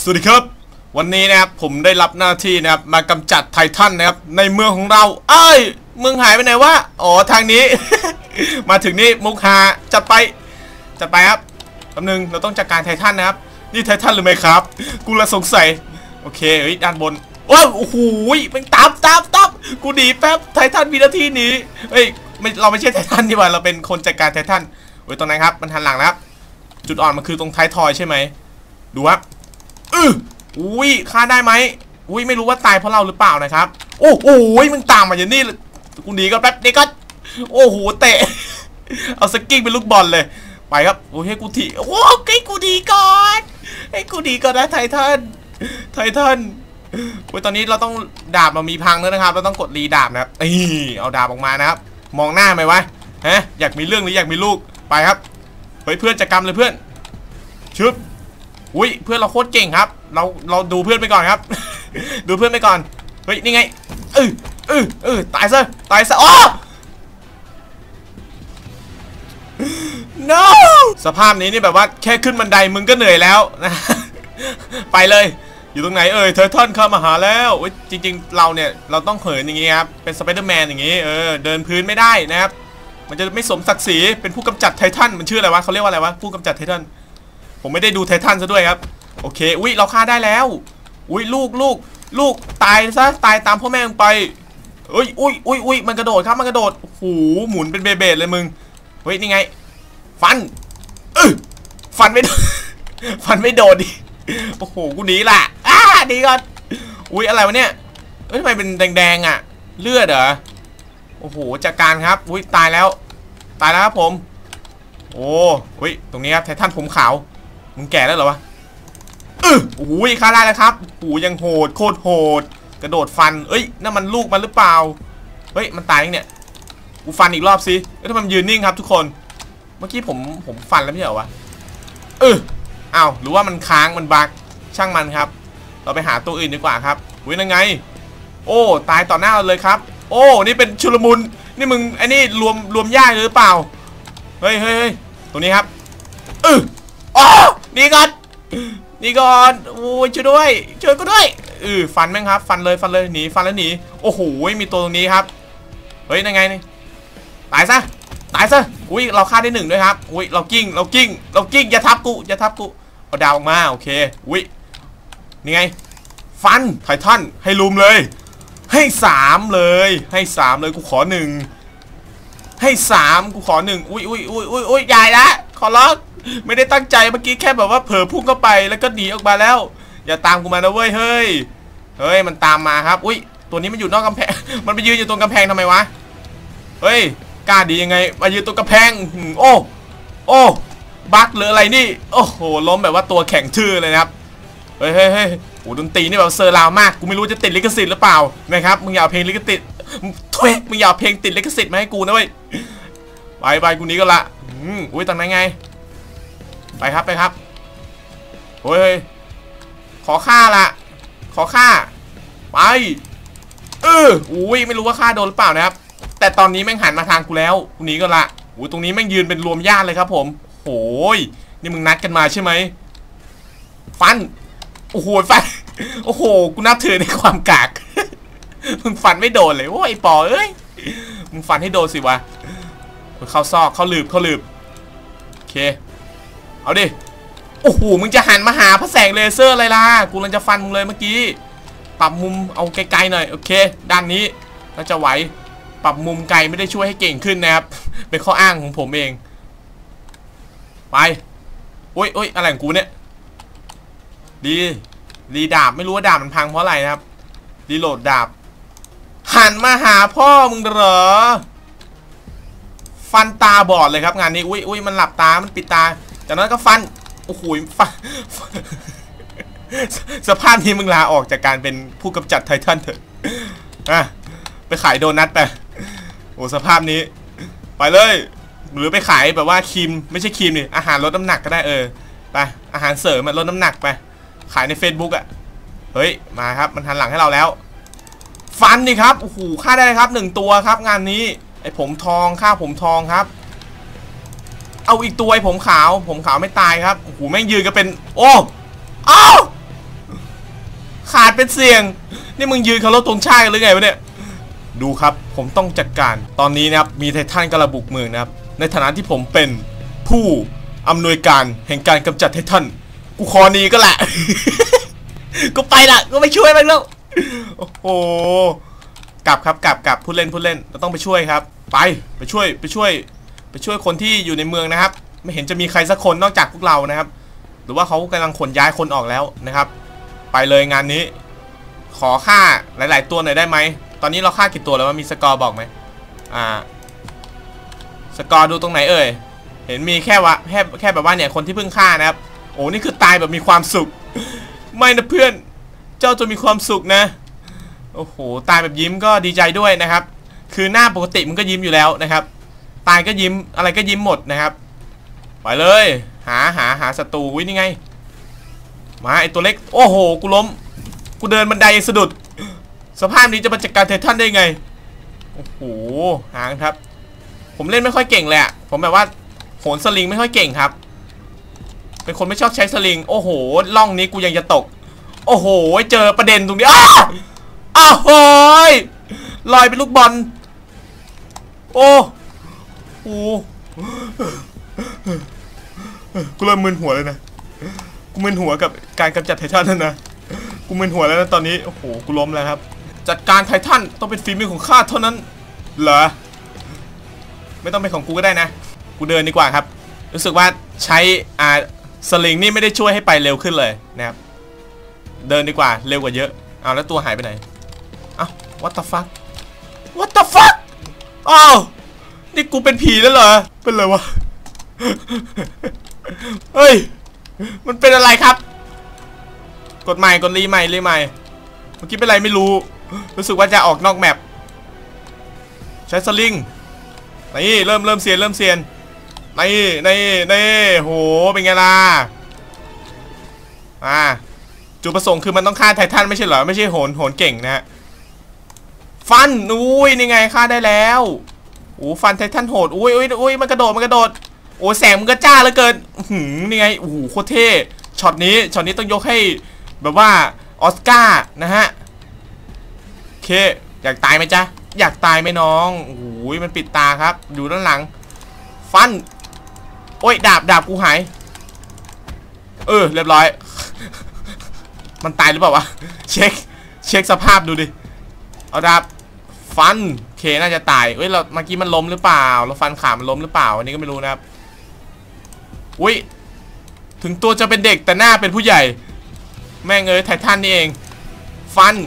สวัสดีครับวันนี้นะครับผมได้รับหน้าที่นะครับมากำจัดไททันนะครับในเมืองของเราเมืองหายไปไหนวะอ๋อทางนี้ มาถึงนี่มุกฮาจัดไปครับแป๊บนึงเราต้องจัดการไททันนะครับนี่ไททันหรือไม่ครับกูละสงสัยโอเคด้านบนโอ้โหมันตามกูหนีแป๊บไททันวินาทีหนีเราไม่ใช่ไททันนี่หว่าเราเป็นคนจัดการไททันตรงนั้นครับมันหันหลังนะครับจุดอ่อนมันคือตรงท้ายทอยใช่ไหมดูครับฆ่าได้ไหมไม่รู้ว่าตายเพราะเราหรือเปล่านะครับโอ้โหมึงตามมาอย่างนี้กูหนีก็แป๊บนี้ก็โอ้โหเตะเอาสกิ้งเป็นลูกบอลเลยไปครับให้กูถีกูดีก่อนให้กูดีก่อนนะไททันตอนนี้เราต้องดาบเรามีพังแล้วนะครับเราต้องกดรีดาบนะครับเอาดาบออกมานะครับมองหน้าไหมวะอยากมีเรื่องหรืออยากมีลูกไปครับเพื่อนจัดการเลยเพื่อนชึบเพื่อนเราโคตรเก่งครับเราดูเพื่อนไปก่อนครับ ดูเพื่อนไปก่อนนี่ไงตายซะอ๋อ no สภาพนี้นี่แบบว่าแค่ขึ้นบันไดมึงก็เหนื่อยแล้วนะ ไปเลยอยู่ตรงไหนเธอท่อนเข้ามาหาแล้วจริงๆเราเนี่ยเราต้องเหินอย่างงี้ครับเป็นสไปเดอร์แมนอย่างงี้เดินพื้นไม่ได้นะครับมันจะไม่สมศักดิ์ศรีเป็นผู้กำจัดไททันมันชื่ออะไรวะเขาเรียกว่าอะไรวะผู้กำจัดไททันผมไม่ได้ดูไททันซะด้วยครับโอเคเราฆ่าได้แล้วลูกตายซะตายตามพ่อแม่มึงไปมันกระโดดครับมันกระโดดโอ้โหหมุนเป็นเบเบดเลยมึงนี่ไงฟันไม่โดน ฟันไม่โดนดิโอ้โหกูหนีละดีก่อนอะไรวะเนี่ยทำไมเป็นแดงๆอ่ะเลือดเหรอโอ้โหจัดการครับตายแล้วครับผมตรงนี้ครับไททันผมขาวมึงแก่แล้วเหรอวะฆ่าได้แล้วครับยังโหดโคตรโหดกระโดดฟันนั่นมันลูกมันหรือเปล่ามันตายยังเนี่ยกูฟันอีกรอบสิทำไมมันยืนนิ่งครับทุกคนเมื่อกี้ผมฟันแล้วไม่ใช่เหรอวะหรือว่ามันค้างมันบั๊กช่างมันครับเราไปหาตัวอื่นดีกว่าครับนั่นไงตายต่อหน้าเราเลยครับนี่เป็นชุลมุนนี่มึงไอ้นี่รวมญาติหรือเปล่าเฮ้ยตรงนี้ครับนี่ก่อนช่วยด้วยกูด้วยฟันแม่งครับฟันเลยหนีฟันแล้วหนีโอ้โหมีตัวตรงนี้ครับนั่นไงนี่ตายซะเราฆ่าได้1ด้วยครับเรากิ้งอย่าทับกูเอาดาวออกมาโอเคนี่ไงฟันไททันให้ลุมเลยให้3เลยกูขอ1ให้3กูขอ1ใหญ่ละขอร้องไม่ได้ตั้งใจเมื่อกี้แค่แบบว่าเผลอพุ่งเข้าไปแล้วก็หนีออกมาแล้วอย่าตามกูมานะเว้ยเฮ้ยมันตามมาครับตัวนี้มันอยู่นอกกำแพง มันไปยืนอยู่ตรงกำแพงทำไมวะกล้าดียังไงมายืนตรงกำแพงโอ้บั๊กหรืออะไรนี่โอ้โหล้มแบบว่าตัวแข็งทื่อเลยนะครับเฮ้ยดนตรีนี่แบบเซอร์ราวมากกูไม่รู้จะติดลิขสิทธิ์หรือเปล่านะครับมึงอย่าเพลงลิขสิทธิ์มึงอย่าเพลงติดลิขสิทธิ์มาให้กูนะเว้ยไปกูนี้ก็ละตั้งไหนไงไปครับขอฆ่าไปไม่รู้ว่าฆ่าโดนหรือเปล่านะครับแต่ตอนนี้แม่งหันมาทางกูแล้วกูนี้ก็ละตรงนี้แม่งยืนเป็นรวมญาติเลยครับผมโอ้ยนี่มึงนัดกันมาใช่ไหมฟันฟันกูนับถือในความกาก มึงฟันไม่โดนเลยไอ้ปอมึงฟันให้โดนสิวะเข้าซอกเข้าหลืบโอเคเอาดิมึงจะหันมาหาพระแสงเลเซอร์อะไรล่ะกูกำลังจะฟันมึงเลยเมื่อกี้ปรับมุมเอาไกลๆหน่อยโอเคด้านนี้น่าจะไหวปรับมุมไกลไม่ได้ช่วยให้เก่งขึ้นนะครับเป็นข้ออ้างของผมเองไปอะไรของกูเนี่ยรีดาบไม่รู้ว่าดาบมันพังเพราะอะไรนะครับรีโหลดดาบหันมาหาพ่อมึงเหรอฟันตาบอดเลยครับงานนี้มันหลับตามันปิดตาจากนั้นก็ฟันฟัน สภาพนี้มึงลาออกจากการเป็นผู้กำจัดไททันเถอะไปขายโดนัทไปสภาพนี้ไปเลยหรือไปขายแบบว่าครีมไม่ใช่ครีมนี่อาหารลดน้ำหนักก็ได้ไปอาหารเสริมลดน้ำหนักไปขายใน Facebook มาครับมันหันหลังให้เราแล้วฟันนี่ครับฆ่าได้เลยครับ1ตัวครับงานนี้ไอ้ผมทองฆ่าผมทองครับเอาอีกตัวไอ้ผมขาวไม่ตายครับแม่งยืนกันเป็นเป็นเสี่ยงนี่มึงยืนเคารพธงชาติหรือไงวะเนี่ยดูครับผมต้องจัดการตอนนี้นะครับมีไททันกำลังบุกเมืองนะครับในฐานะที่ผมเป็นผู้อำนวยการแห่งการกำจัดไททันกูคอนี้ก็แหละ กูไปละกูไปช่วยมันแล้วโอ้โหกลับครับกลับพูดเล่นเราต้องไปช่วยครับไปช่วยคนที่อยู่ในเมืองนะครับไม่เห็นจะมีใครสักคนนอกจากพวกเรานะครับหรือว่าเขากำลังขนย้ายคนออกแล้วนะครับไปเลยงานนี้ขอฆ่าหลายๆตัวหน่อยได้ไหมตอนนี้เราฆ่ากี่ตัวแล้วว่ามีสกอร์บอกไหมสกอร์ดูตรงไหนเอ่ยเห็นมีแค่แบบว่าเนี่ยคนที่เพิ่งฆ่านะครับโอ้นี่คือตายแบบมีความสุขไม่นะเพื่อนเจ้าจะมีความสุขนะโอ้โหตายแบบยิ้มก็ดีใจด้วยนะครับคือหน้าปกติมันก็ยิ้มอยู่แล้วนะครับตายก็ยิ้มอะไรก็ยิ้มหมดนะครับไปเลยหาศัตรูวิ่งยังไงมาไอตัวเล็กโอ้โหกูล้มกูเดินบันไดสะดุดสภาพนี้จะมาจัดการไททันได้ไงโอ้โหหางครับผมเล่นไม่ค่อยเก่งเลยอะผมแบบว่าโหนสลิงไม่ค่อยเก่งครับเป็นคนไม่ชอบใช้สลิงโอ้โหล่องนี้กูยังจะตกโอ้โหเจอประเด็นตรงนี้อ้าวโอ้ยลอยเป็นลูกบอลโอ้โหกูเริ่มมึนหัวเลยนะกูมึนหัวกับการกำจัดไททันนั่นนะกูมึนหัวแล้วนะตอนนี้โอ้โหกูล้มแล้วครับจัดการไททันต้องเป็นฝีมือของข้าเท่านั้นเหรอไม่ต้องเป็นของกูก็ได้นะกูเดินดีกว่าครับรู้สึกว่าใช้สลิงนี่ไม่ได้ช่วยให้ไปเร็วขึ้นเลยนะครับเดินดีกว่าเร็วกว่าเยอะเอาแล้วตัวหายไปไหนอ้าว what the fuck อ้าวนี่กูเป็นผีแล้วเหรอเป็นอะไรวะเฮ้ยมันเป็นอะไรครับกดรีใหม่เมื่อกี้เป็นอะไรไม่รู้สึกว่าจะออกนอกแมปใช้สลิงนี่เริ่มเซียนนี่โหเป็นไงล่ะจุดประสงค์คือมันต้องฆ่าไททันไม่ใช่เหรอไม่ใช่โหนเก่งนะฮะฟันอุ้ยนี่ไงฆ่าได้แล้วโอ้ฟันไททันโหดอุ้ยมันกระโดดโอ้แสงมันก็จ้าเหลือเกินนี่ไงโอ้โหโคตรเท่ช็อตนี้ต้องยกให้แบบว่าออสการ์นะฮะโอเคอยากตายไหมจ๊ะอยากตายไหมน้องโอ้โหมันปิดตาครับอยู่ด้านหลังฟันโอ้ยดาบกูหายเรียบร้อยมันตายหรือเปล่าวะเช็คสภาพดูดิเอาดาบฟันเคน่าจะตายเเราเมื่อกี้มันล้มหรือเปล่าเราฟันขามันล้มหรือเปล่าอันนี้ก็ไม่รู้นะครับอุ้ยถึงตัวจะเป็นเด็กแต่หน้าเป็นผู้ใหญ่แม่งไททันนี่เองฟัน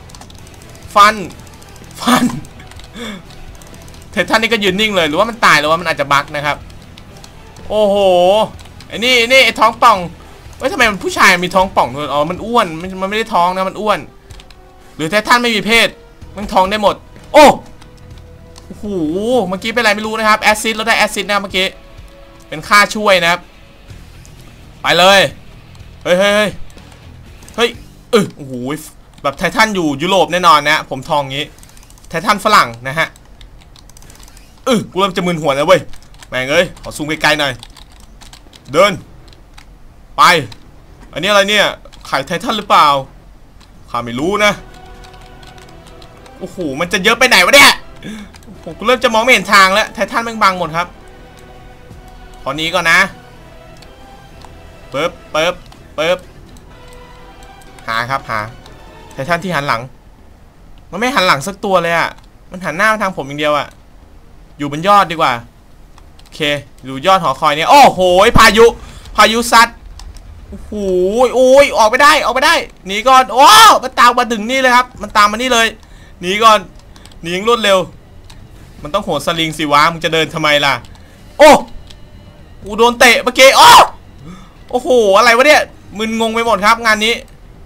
ไททันนี่ก็ยืนนิ่งเลยหรือว่ามันตายหรือว่ามันอาจจะบั๊กนะครับโอ้โหไอ้นี่ไอ้ท้องป่องทำไมมันผู้ชายมีท้องป่องด้วยอ๋อมันอ้วนมันไม่ได้ท้องนะมันอ้วนหรือไททันไม่มีเพศมันท้องได้หมดโอ้โหเมื่อกี้เป็นอะไรไม่รู้นะครับแอซิดเราได้แอซิดนะเมื่อกี้เป็นค่าช่วยนะครับไปเลยเฮ้ยโอ้โหแบบไททันอยู่ยุโรปแน่นอนนะผมทองงี้ไททันฝรั่งนะฮะกูเริ่มจะมึนหัวแล้วเว้ยแม่งขอซูมไกลๆหน่อยเดินไปอันนี้อะไรเนี่ยไข่ไททันหรือเปล่าข้าไม่รู้นะโอ้โหมันจะเยอะไปไหนวะเนี่ยผมเริ่มจะมองไม่เห็นทางแล้วไททันแม่งบังหมดครับขอนี้ก่อนนะเปิบหาไททันที่หันหลังมันไม่หันหลังสักตัวเลยอะมันหันหน้ามาทางผมอย่างเดียวอะอยู่บนยอดดีกว่าโอเคอยู่ยอดหอคอยเนี่ยโอ้โหพายุซัดโอ้โหออกไม่ได้หนีก่อนโอ้มันตามมาถึงนี่เลยครับมันตามมานี่เลยหนีก่อนหนีอย่างรวดเร็วมันต้องโหนสลิงสิวะมึงจะเดินทำไมล่ะโอ้กูโดนเตะเมื่อกี้โอ้โหอะไรวะเนี่ยมึนงงไปหมดครับงานนี้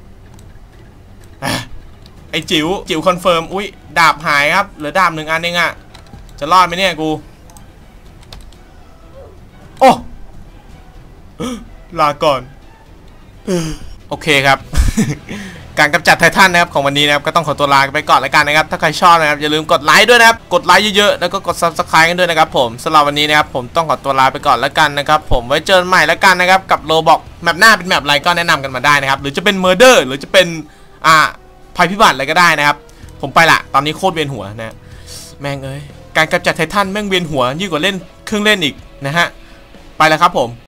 ไอ้จิ๋วคอนเฟิร์มอุ้ยดาบหายครับเหลือดาบ1 อันเองอะจะรอดไหมเนี่ยกูโอ้ลาก่อนโอเคครับ การกำจัดไททันนะครับของวันนี้นะครับก็ต้องขอตัวลาไปก่อนแล้วกันนะครับถ้าใครชอบนะครับอย่าลืมกดไลค์ด้วยนะครับกดไลค์เยอะๆแล้วก็กด Subscribe กันด้วยนะครับผมสำหรับวันนี้นะครับผมต้องขอตัวลาไปก่อนแล้วกันนะครับผมไว้เจอกันใหม่แล้วกันนะครับกับโรบอกแมปหน้าเป็นแมปอะไรก็แนะนำกันมาได้นะครับหรือจะเป็น Murder หรือจะเป็นภัยพิบัติอะไรก็ได้นะครับผมไปละตอนนี้โคตรเวียนหัวนะแม่งเอ้ยการกำจัดไททันแม่งเวียนหัวยิ่งกว่าเล่นเครื่องเล่นอีกนะฮะไปแล้วครับผม